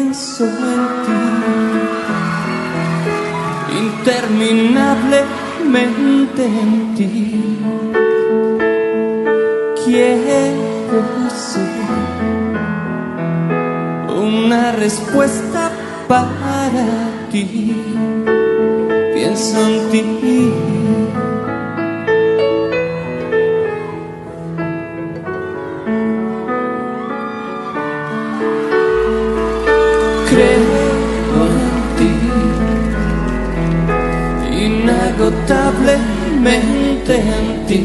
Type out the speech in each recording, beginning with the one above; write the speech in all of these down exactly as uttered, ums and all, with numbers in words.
pienso en ti, interminablemente en ti. Quiero ser una respuesta para ti. Pienso en ti. Creo en ti, inagotablemente en ti,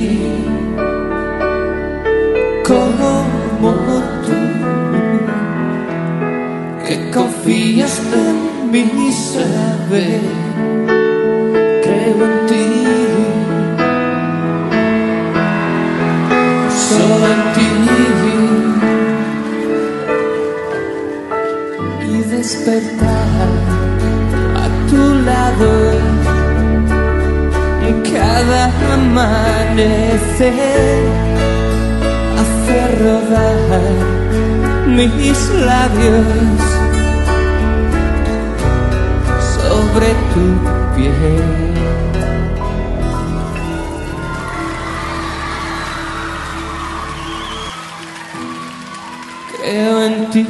como tú, que confías en mi saber. Creo en ti, solo en ti. Y despertar a tu lado cada amanecer, hacer rodar mis labios sobre tu piel. Creo en ti.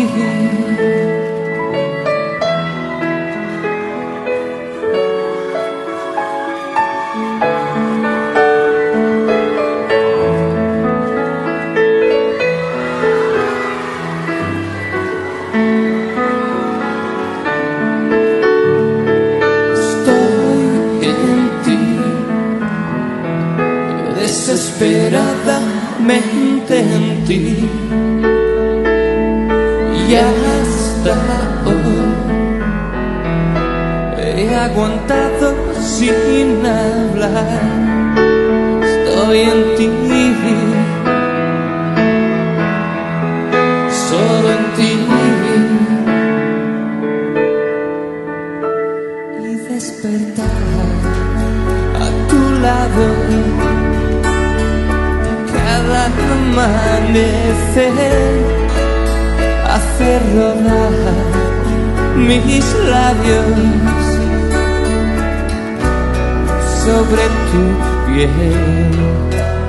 Desesperadamente en ti, y hasta hoy he aguantado sin hablar. Estoy en ti, solo en ti. Y despertar a tu lado cada amanecer, hacer rodar mis labios sobre tu piel.